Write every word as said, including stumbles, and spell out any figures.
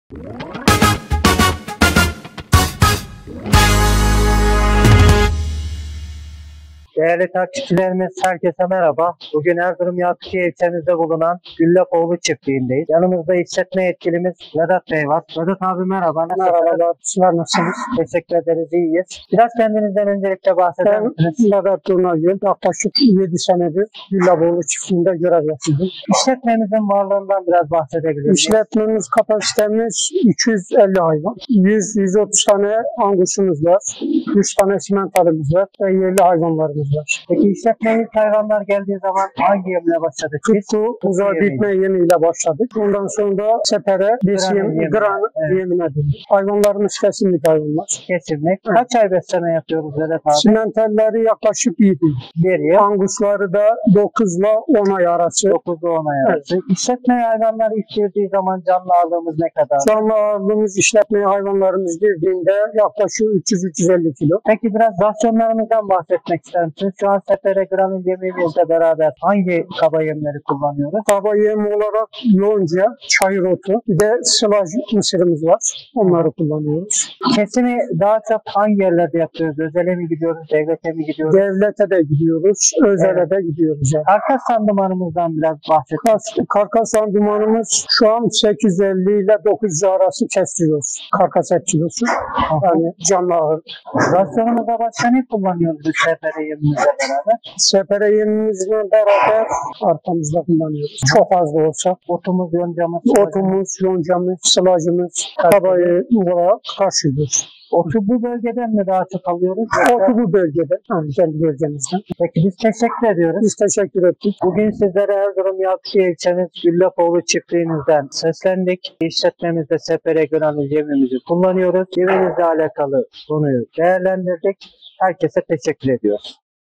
Değerli takipçilerimiz, herkese merhaba. Bugün Erzurum Yakutiye ilçemizde bulunan Güllakoğlu çiftliğindeyiz. Yanımızda işletme yetkilimiz Vedat Bey var. Vedat abi merhaba. Merhabalar, sizler nasılsınız? Teşekkür ederiz, iyiyiz. Biraz kendinizden öncelikle bahseder Ben misiniz? Vedat Turnagül, yaklaşık yedi senedir Güllakoğlu çiftliğinde görev yapıyorum. İşletmemizin varlığından biraz bahsedebilir miyiz? İşletmemiz, kapasitemiz iki yüz elli hayvan. yüz yüz otuz tane angusumuz var. yüz tane simentalimiz var ve yerli hayvanlarımız var. Peki işletmeye ilk hayvanlar geldiği zaman hangi yemle başladık biz? Tuttu, uzağa yemeği. bitme yemiyle başladık. Ondan sonra sepere, bes Gran yem, yemi. gran Evet. yemine döndük. Hayvanlarımız kesinlikle hayvanlar. Kesinlik. Kaç ay besleme yapıyoruz Vedat abi? Simentalleri yaklaşık yedi. Bir yıl. Angusları da dokuz ile on ay arası. dokuz on ay arası. İşletmeye hayvanlar ilk girdiği zaman canlı ağırlığımız ne kadar? Canlı ağırlığımız işletmeye hayvanlarımız girdiğinde yaklaşık üç yüz üç yüz elli kilo. Peki biraz rasyonlarımızdan bahsetmek ister misiniz? Şu an sepere gramil yemimizle beraber hangi kaba yemleri kullanıyoruz? Kaba yem olarak yonca, çayır otu, bir de sılaj mısırımız var. Onları kullanıyoruz. Kesimi daha çok hangi yerlerde yapıyoruz? Özele mi gidiyoruz, devlete mi gidiyoruz? Devlete de gidiyoruz, özele Evet. de gidiyoruz. Yani. Karkas sandımanımızdan biraz bahsedelim. Karkas, karkas dumanımız şu an sekiz yüz elli ile dokuz yüz arası kesiyoruz. Karkas et kilosu. Yani canlı ağır. Rasyonumuzda başka ne kullanıyoruz bu sepere yemimizle beraber? Sepere yemimizle beraber arkamızda kullanıyoruz. Çok az da olsa. Otumuz, yoncamız, Otumuz, yoncamız, sılacımız, kabayı olarak karşılıyoruz. Otu bu bölgeden mi daha çok alıyoruz? Otu bu bölgede, yani kendi bölgemizden. Peki biz teşekkür ediyoruz. Biz teşekkür ettik. Bugün sizlere Erzurum Yakutiye ilçemiz Güllakoğlu çiftliğimizden seslendik. İşletmemizde sepere granül yemimizi kullanıyoruz. Yemimizle alakalı konuyu değerlendirdik. Herkese teşekkür ediyoruz.